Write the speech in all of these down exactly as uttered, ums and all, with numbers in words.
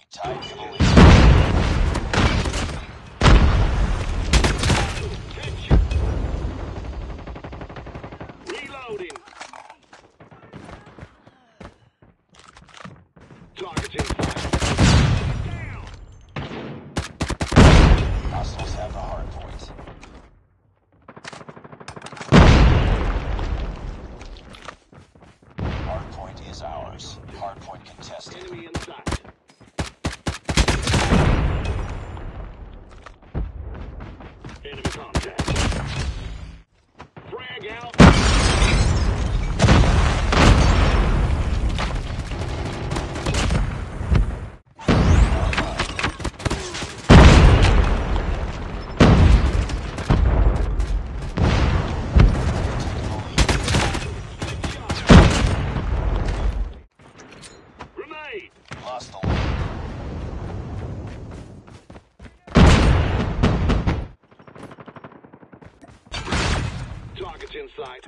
Tied for the lead. Reloading. Targets in sight. Down. Hostiles have the hard point. Hard point is ours. Hard point contested. Enemy in sight. Enemy contact. Frag out. Grenade. Lost the lead. Targets in sight.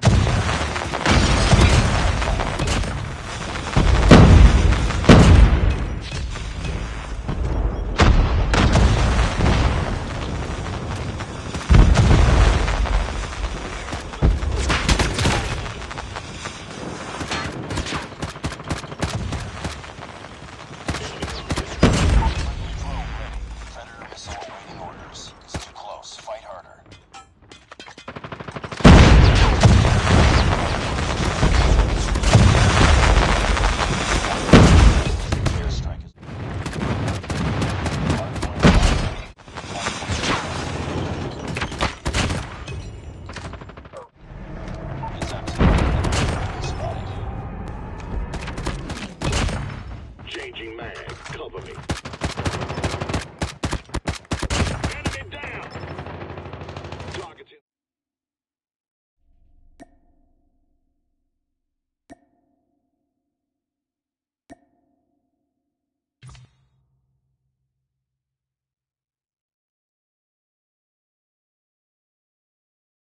Predator missile awaiting orders. It's too close. Fight harder. Airstrike is. It's empty. Spotted. Changing mag. Cover me.